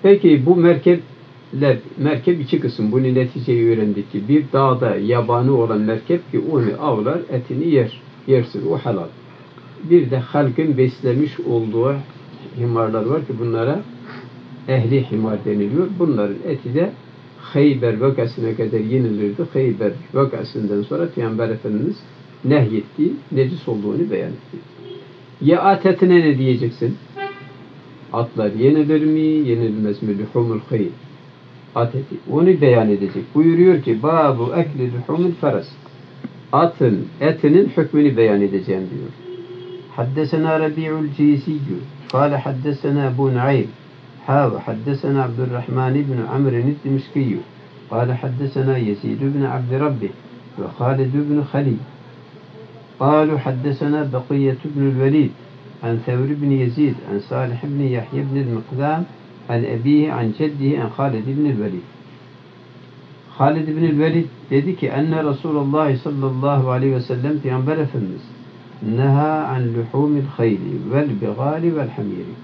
Peki bu merkep iki kısım. Bunu neticeyi öğrendik ki bir dağda yabani olan merkep ki onu avlar, etini yersin. O halal. Bir de halkın beslemiş olduğu himarlar var ki bunlara ehli himar deniliyor. Bunların eti de Hayber vakasına kadar yenilirdi. Hayber vakasından sonra Peygamber Efendimiz nehyetti, necis olduğunu beyan etti. Ya at etine ne diyeceksin? Atlar yenilir mi, yenilmez mi? Luhumul hayl. At eti. Onu beyan edecek. Buyuruyor ki babu ekli luhumul faras. Atın etinin hükmünü beyan edeceğim diyor. Haddesena Rabi'ul Cisiyyü kâle haddesena Ebu Nuaym haddesena Abdurrahman ibn Amr'in Dimşkiyyü kâle haddesena Yezid ibn Abdirabbi ve Halid ibn Halid قالوا حدثنا بقية بن الوليد عن ثور بن يزيد عن صالح بن يحيى بن المقدام عن أبيه عن جده عن خالد بن الوليد Halid ibn Velid dedi ki enne Resulullah sallallahu aleyhi ve sellem Peygamber Efendimiz neha an luhumil hayli vel bigali vel hamiri.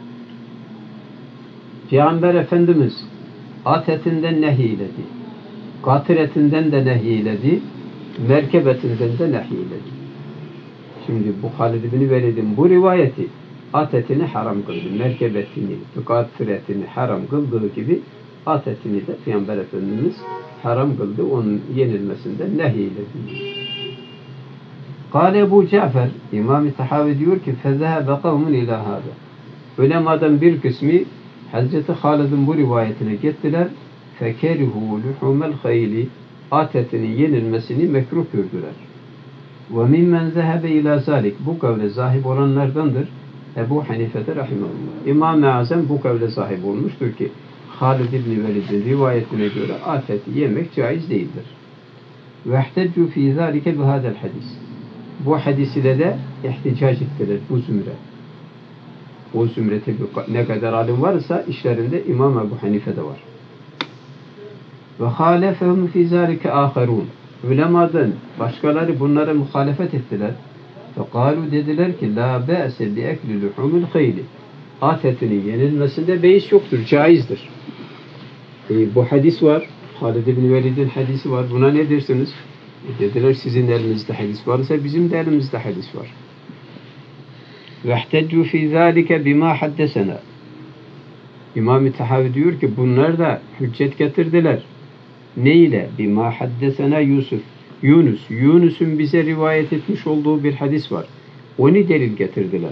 Peygamber Efendimiz at etinden nehyiledi. Katır etinden de nehyiledi. Merkep etinden de nehyiledi. Şimdi bu Halid ibn Velid'in bu rivayeti at etini haram kıldı. Merkep etini, katır etini haram kıldığı gibi at etini de Peygamber Efendimiz haram kıldı. Onun yenilmesinden nehyiledi. Kâle Ebu Cafer, İmam-ı Tahavi diyor ki فَذَهَبَ قَوْمٌ اِلَى هَذَا. Ulemadan bir kısmı Hazreti Halid'in bu rivayetine gittiler. فَكَرِهُ لُحُمَ الْخَيْلِ at etinin yenilmesini mekruh gördüler. وَمِمَّنْ ذَهَبَ اِلَى ذَلِكَ. Bu kavle sahip olanlardandır Ebu Hanife'de rahimahullah. İmam-ı Azam bu kavle sahip olmuştur ki Halid ibn Velid'in rivayetine göre at eti yemek caiz değildir. وَاحْتَجُّوا ف۪ي ذَٰلِكَ بِهَذَا الْحَدِيثِ. Bu hadis ile de ihticac ettiler bu zümre. O zümre tabi ne kadar alim varsa işlerinde İmam Ebu Hanife de var. وَخَالَفَهُمْ فِي ذَٰلِكَ آخَرُونَ. Ulemadan başkaları bunlara muhalefet ettiler. فَقَالُوا dediler ki لَا بَأْسَ بِاَكْلِ لُحُمِ الْخَيْلِ. At etinin yenilmesinde beis yoktur, caizdir. Bu hadis var. Halid ibn Velid'in hadisi var. Buna ne dersiniz? Dediler sizin elinizde hadis varsa bizim de elimizde hadis var. وَاحْتَجُّوا فِي ذَٰلِكَ بِمَا حَدَّسَنَا. İmam-ı Tahavi diyor ki bunlar da hüccet getirdiler. Ne ile? بِمَا حَدَّسَنَا Yunus'un bize rivayet etmiş olduğu bir hadis var. Onu delil getirdiler.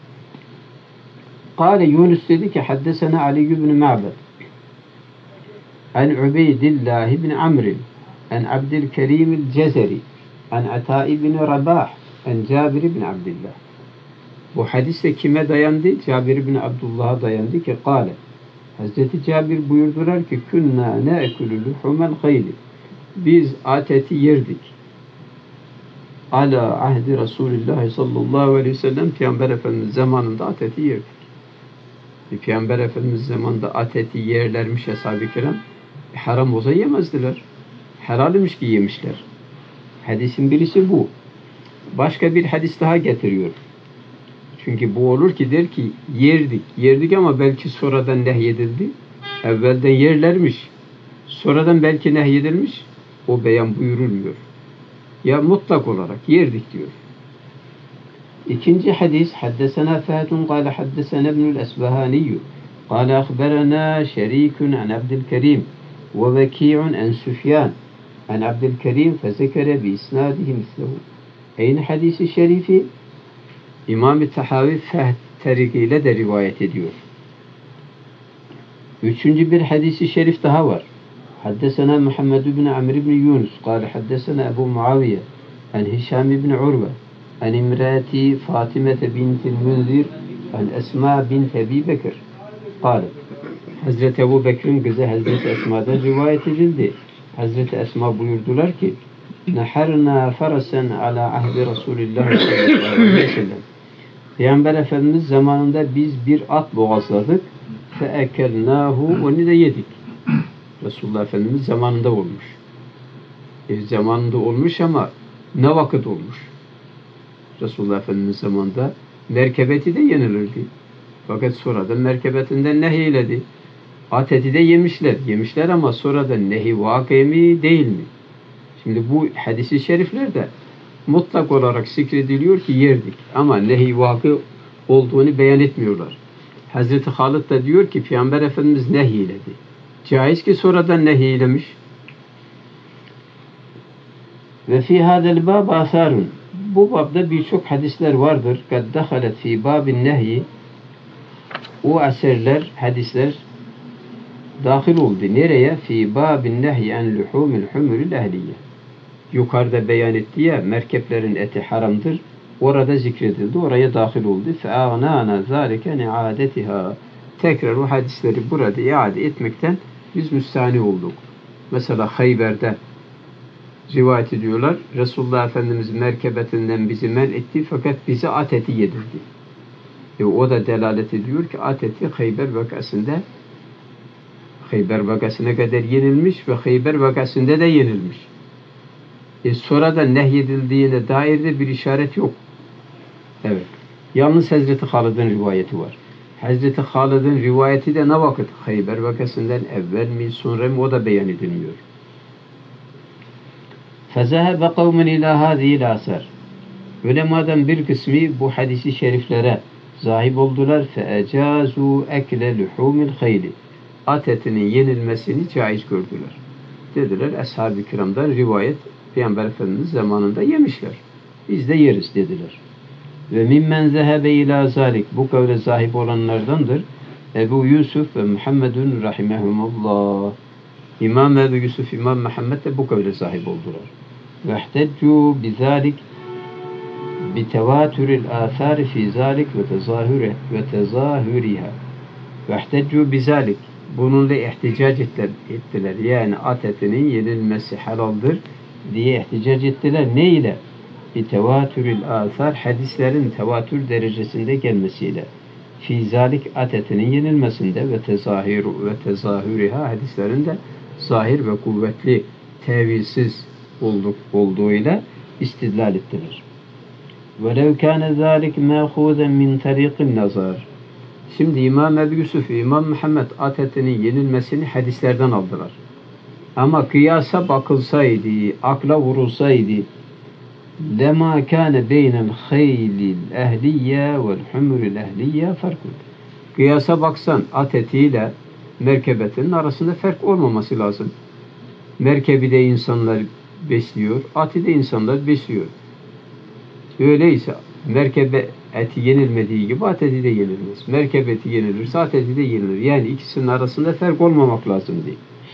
Kâle Yunus dedi ki haddesena Ali ibn Ma'bed an Ubeydillah ibn Amr an Abdülkerim el-Cezeri an Ata ibn Rabah an Cabir ibn Abdullah. Bu hadiste kime dayandı? Cabir ibn Abdullah'a dayandı ki kâle. Hazreti Cabir buyurdular ki künna ne'ekülü luhumel hayli. Biz at eti yerdik. Ala ahdi Resulullah sallallahu aleyhi ve sellem Peygamber Efendimiz zamanında at eti yerdik. Peygamber Efendimiz zamanında at eti yerlermiş ashab-ı kiram. Haram olsa yemezdiler. Helalmiş ki yemişler. Hadisin birisi bu. Başka bir hadis daha getiriyor. Çünkü bu olur ki der ki yerdik ama belki sonradan nehyedildi. Evvelden yerlermiş. Sonradan belki nehyedilmiş. O beyan buyurulmuyor. Ya mutlak olarak yerdik diyor. İkinci hadis haddesena Fahadun kâle haddesena ibnül Esbahaniyyü kâle akberena şerikun an Abdülkerim ve veki'un an Süfyan an Abdülkerim fezekere bi isnadihi mislehu. Aynı hadisi şerifi İmam-ı Tahavi Fehd tarikiyle de rivayet ediyor. Üçüncü bir hadisi şerif daha var. Haddesena Muhammed ibn Amr ibn Yunus kâle haddesena Ebu Muaviye an Hişam ibn Urve an imrati Fatime bintil Münzir an Esma bint Ebi Bekir kâle. Hazreti Ebu Bekir'in kızı Hazreti Esma'dan rivayet edildi. Hazreti Esma buyurdular ki neharna farasen ala ahdi Resulillah sallallahu aleyhi ve sellem. Peygamber Efendimiz zamanında biz bir at boğazladık. Feekelnahu, onu da yedik. Resulullah Efendimiz zamanında olmuş. Zamanında olmuş ama ne vakit olmuş? Resulullah Efendimiz zamanında merkebeti de yenilirdi. Fakat sonradan merkebetinden nehyiledi. At eti de yemişler. Yemişler ama sonradan nehi vakı mi değil mi? Şimdi bu hadis-i şeriflerde mutlak olarak zikrediliyor ki yerdik. Ama nehi vakı olduğunu beyan etmiyorlar. Hazreti Halid da diyor ki Peygamber Efendimiz nehyiledi. Caiz ki sonradan nehyelemiş. Ve fi hadel bab asarun. Bu babda birçok hadisler vardır. Kad dakhalet fi babin nehyi. O eserler, hadisler dahil oldu. Nereye? Fi babin nehyi en luhumil humuril ehliye. Yukarıda beyan etti ya, merkeplerin eti haramdır. Orada zikredildi. Oraya dahil oldu. فَاَغْنَانَا ذَٰلِكَ نِعَادَتِهَا. Tekrar o hadisleri burada iade etmekten biz müstahni olduk. Mesela Hayber'de rivayet ediyorlar. Resulullah Efendimiz merkebetinden bizi men etti fakat bize at eti yedirdi. O da delalet ediyor ki at eti Hayber vakasına kadar yenilmiş ve Hayber vakasında da yenilmiş. Sonradan nehyedildiğine dair de bir işaret yok. Evet. Yalnız Hazreti Halid'in rivayeti var. Hazreti Halid'in rivayeti de ne vakit? Hayber vakasından evvel mi sonra mı o da beyan edilmiyor. فَذَهَبَ قَوْمٌ اِلٰى هَذِهِ الْآثَارِ. Ulemadan bir kısmı bu hadisi şeriflere zahip oldular. فَاَجَازُوا اَكْلَ لُحُومِ الْخَيْلِ. At etinin yenilmesini caiz gördüler. Dediler, ashab-ı kiramdan rivayet, Peygamber Efendimiz zamanında yemişler. Biz de yeriz dediler. Ve mimmen zehebe ila zalik. Bu kavle sahip olanlardandır. Ebu Yusuf ve Muhammedun rahimehumullah. İmam Ebu Yusuf, İmam Muhammed de bu kavle sahip oldular. Ve ihteccu bizalik bitevatüril âthâri fî zalik ve tezahüriha. Ve ihteccu bizalik. Bununla ihticac ettiler. Yani at etinin yenilmesi halaldır diye ihticac ettiler. Ne ile? Bitevatüril âthâr, hadislerin tevatür derecesinde gelmesiyle. Fî zalik at etinin yenilmesinde ve tezahüriha, hadislerin de zahir ve kuvvetli, tevilsiz olduğuyla istidlal ettiler. وَلَوْ كَانَ ذَٰلِكْ مَأْخُوذًا مِنْ طَرِيقِ النَّظَرِ. Şimdi İmam Ebu Yusuf, İmam Muhammed at etinin yenilmesini hadislerden aldılar. Ama kıyasa bakılsaydı, akla vurulsaydı, لَمَا كَانَ بَيْنَ الْخَيْلِ الْاَهْلِيَّةِ وَالْحُمُرِ الْاَهْلِيَّةِ فَرْقٌ. Kıyasa baksan at etiyle merkebetinin arasında fark olmaması lazım. Merkebi de insanlar besliyor, atı da insanlar besliyor. Öyleyse merkebe eti yenilmediği gibi at eti de yenilmez. Merkebe eti yenilirse at eti de yenilir. Yani ikisinin arasında fark olmamak lazım diye.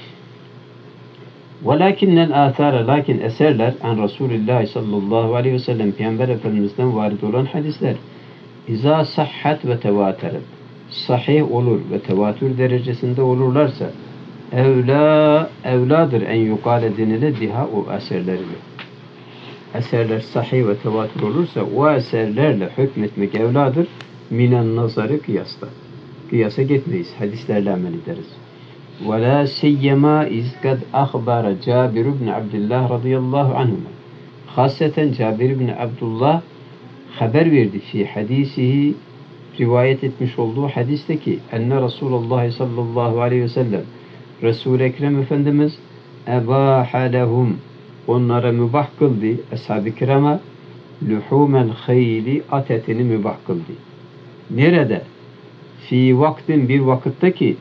وَلَكِنَّ الْآثَارَ, lakin eserler an Resulullah sallallahu aleyhi ve sellem Peygamber Efendimiz'den varid olan hadisler İza sahhat ve tevateret, sahih olur ve tevatür derecesinde olurlarsa evladır en yukale denile diha o eserlerine. Eserler sahih ve tevatür olursa o eserlerle hükmetmek evladır minen nazarı kıyasla. Kıyasa gitmeyiz. Hadislerle amel ederiz. وَلَا سِيَّمَا اِذْ قَدْ اَخْبَرَ Cabir ibn Abdullah radıyallahu anhuma. Hasreten Cabir ibn Abdullah haber verdi fi hadisihi, rivayet etmiş olduğu hadisteki enne Resulullah sallallahu aleyhi ve sellem Resul-i Ekrem Efendimiz ebâhe lehum, onlara mübah kıldı, ashab-ı kirama luhumel hayli, at etini mübah kıldı. Nerede? Fi vaktin, bir vakitte ki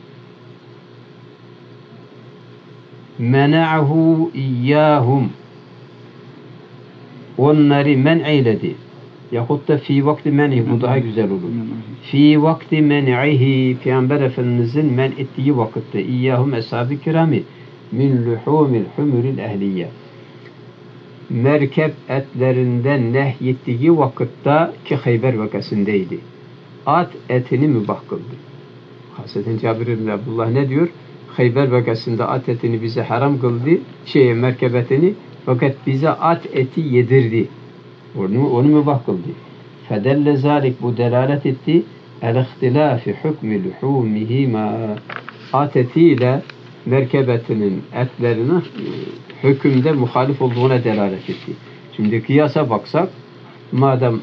mena'hu iyyahum, onları men eyledi. Yahut da fi vakti men'i, bu daha güzel olur. Fi vakti men'ihi, Peygamber Efendimizin men ettiği vakitte iyyahum ashab-ı kirami min luhumil humuril ehliye, merkep etlerinden nehyettiği vakitte ki Hayber vakasındaydı. At etini mübah kıldı. Hasreten Cabir ibn Abdullah ne diyor? Hayber vakasında at etini bize haram kıldı, merkebetini, fakat bize at eti yedirdi. Onu mübah kıldı. Fedelle zalik, bu delalet etti. El-ihtilâfi hükmü luhûmihîmâ, at etiyle merkebetinin etlerinin hükümde muhalif olduğuna delalet etti. Şimdi kıyasa baksak, madem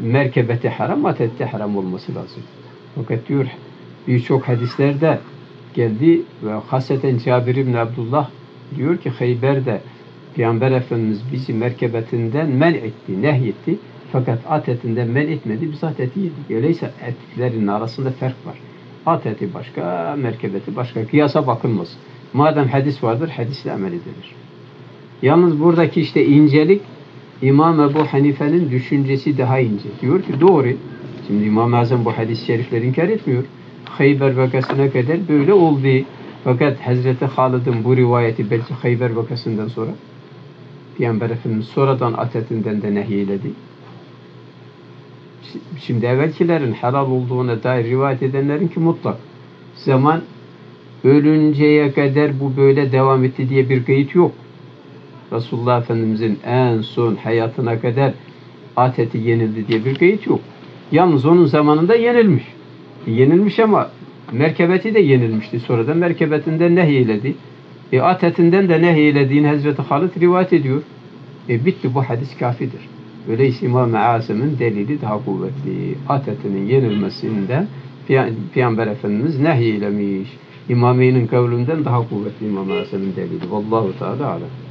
merkebeti haram, at eti haram olması lazım. Fakat diyor birçok hadislerde geldi ve haseten Cabir İbni Abdullah diyor ki Heyber'de Peygamber Efendimiz bizi merkebetinden men etti, nehyetti. Fakat at etinden men etmedi, biz at eti yedik. Öyleyse etlerin arasında fark var. At eti başka, merkebeti başka. Kıyasa bakılmaz. Madem hadis vardır, hadisle amel edilir. Yalnız buradaki işte incelik, İmam Ebu Hanife'nin düşüncesi daha ince. Diyor ki doğru. Şimdi İmam-ı Azam bu hadis-i şerifleri inkar etmiyor. Hayber vakasına kadar böyle oldu. Fakat Hazreti Halid'in bu rivayeti belki Hayber vakasından sonra Peygamber Efendimiz sonradan at etinden de nehyeledi. Şimdi evvelkilerin helal olduğuna dair rivayet edenlerin ki mutlak. Zaman ölünceye kadar bu böyle devam etti diye bir kayıt yok. Resulullah Efendimizin en son hayatına kadar at eti yenildi diye bir kayıt yok. Yalnız onun zamanında yenilmiş. Yenilmiş ama merkebeti de yenilmişti. Sonra da merkebetinden nehyeledi. At etinden de nehyelediğini Hazreti Halid rivayet ediyor. Bitti, bu hadis kafidir. Öyleyse İmam-ı Azam'ın delili daha kuvvetli. At etinin yenilmesinden Peygamber Efendimiz nehyeylemiş. İmami'nin kavlinden daha kuvvetli İmam-ı Azam'ın delili. Vallahu Teala alem.